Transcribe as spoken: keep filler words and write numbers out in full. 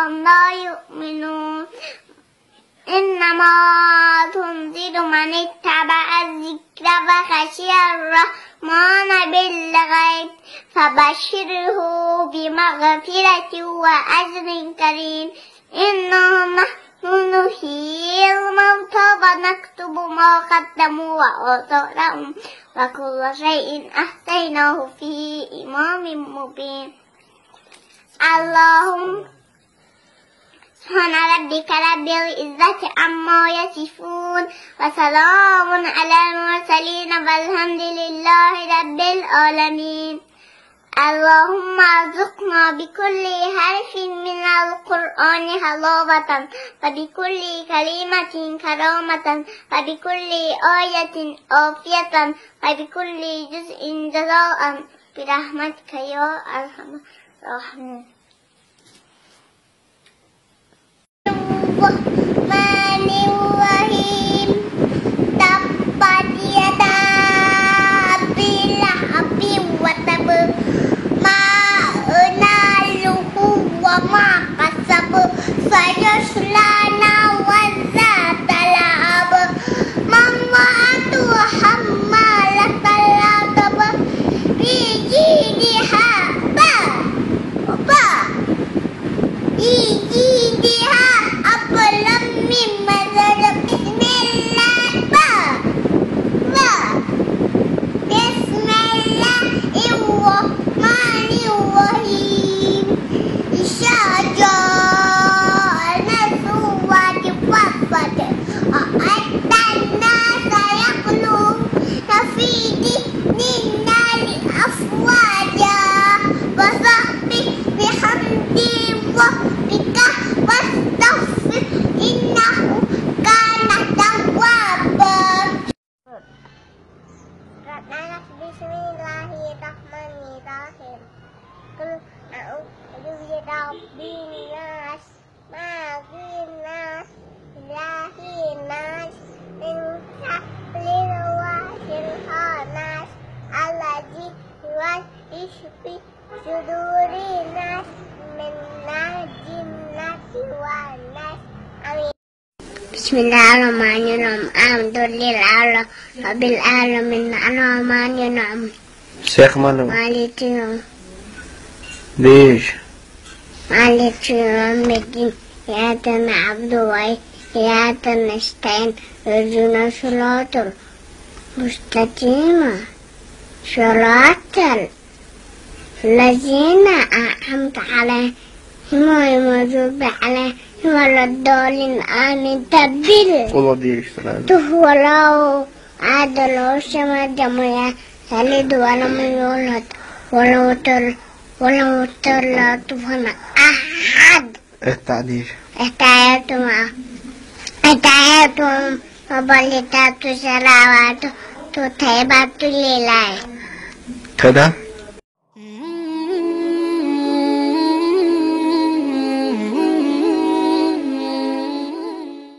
أكثرهم لا يؤمنون إنما تنذر من اتبع الذكر وخشي الرحمن بالغيب فبشره بمغفرة وأجر كريم إنا نحن نحيي الموتى ونكتب ما قدموا وآثارهم وكل شيء أحصيناه في إمام مبين. اللهم سبحان ربك رب العزة عما يصفون وسلام على المرسلين والحمد لله رب العالمين. اللهم ارزقنا بكل حرف من القرآن حلاوة وبكل كلمة كرامة وبكل آية عافية وبكل جزء جزاء برحمتك يا أرحم الراحمين. الرحمن الرحيم تبت يدا أبي لهب وتب ما أغنى وما كسب سيصلى نارا ذات لهب امرأته حمالة الحطب في جيدها في جيدها حبل من مسد. بسم الله بسم الله الرحمن الرحيم. إذا جاء نصر الله والفتح وأتى الناس يدخلون في دين الله أفواجا فسبح بحمد ربك واستغفر إنه كان توابا. بسم الله الرحمن الرحيم. قل أعوذ برب الناس مالك الناس إله الناس من شر الوسواس الخناس الذي يوسوس في صدور الناس من الجنة والناس. آمين. بسم الله الرحمن الرحيم. الحمد لله رب العالمين الرحمن الرحيم شيخ مالك مالك يوم ليش مالك يوم الدين إياك نعبد وإياك نستعين اهدنا الصراط المستقيم صراط الذين أنعمت عليهم غير المغضوب عليهم ولا الضالين. آمين. تبديل هو له عدل السماء جميعا يلد ولم يولد ولو تر ولو تر طفلا أحد. التعديل التعيات معه التعيات وبلغت الصلوات تطيبات لله. كده